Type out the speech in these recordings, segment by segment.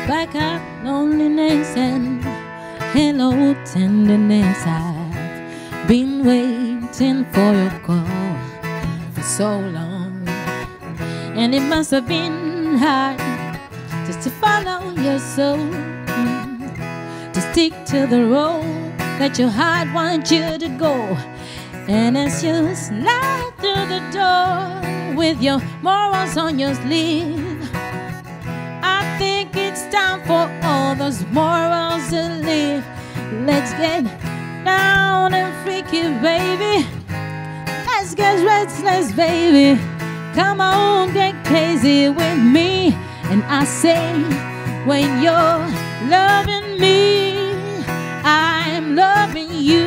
back out loneliness and hello tenderness. I've been waiting for your call for so long, and it must have been hard just to follow your soul, to stick to the road that your heart wants you to go. And as you slide through the door with your morals on your sleeve, I think it's time for all those morals to leave. Let's get down and freaky, baby. Let's get restless, baby. Come on, get crazy with me. And I say, when you're loving me, I'm loving you.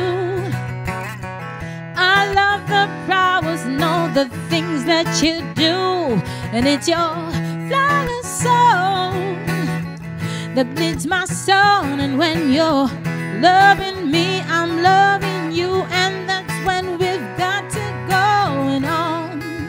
I love the prowess and all the things that you do, and it's your flawless soul that bleeds my soul. And when you're loving me, I'm loving you, and that's when we've got to going on.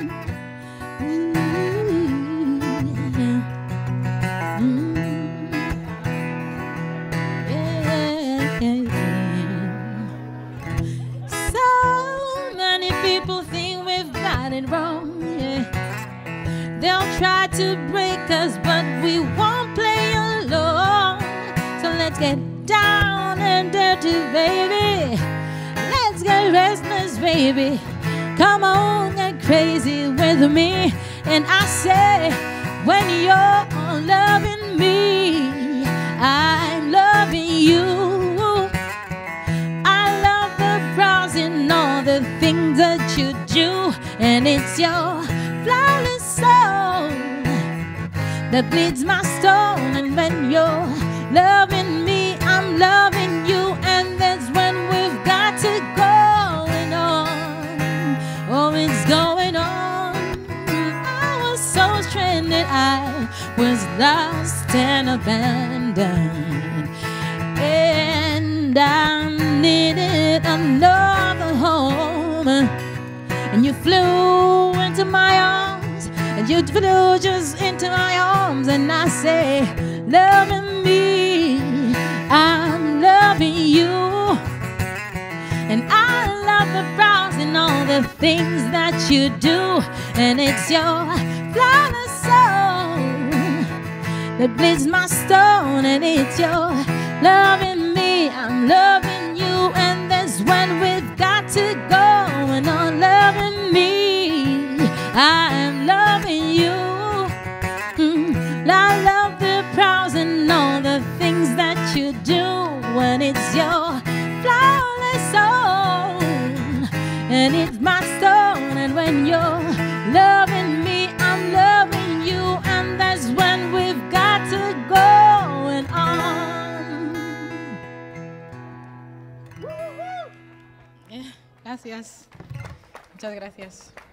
People think we've got it wrong, yeah. They'll try to break us, but we won't play along. So let's get down and dirty, baby. Let's get restless, baby. Come on, get crazy with me. And I say, when you're loving me, I'm loving you. And all the things that you do, and it's your flawless soul that bleeds my soul. And when you're loving me, I'm loving you, and that's when we've got to going on. Oh, it's going on. I was so stranded, I was lost and abandoned, and I needed another home. And you flew into my arms, and you flew just into my arms. And I say, loving me, I'm loving you. And I love the prowess and all the things that you do, and it's your flawless soul that bleeds my stone. And it's your loving me, I'm loving you, and that's when we've got to go. And on loving me, I'm loving you. I love the prowess and all the things that you do, when it's your flawless soul, and it's my stone. And when you're loving me, I'm loving you, and that's when we've got to go and on. Gracias. Muchas gracias.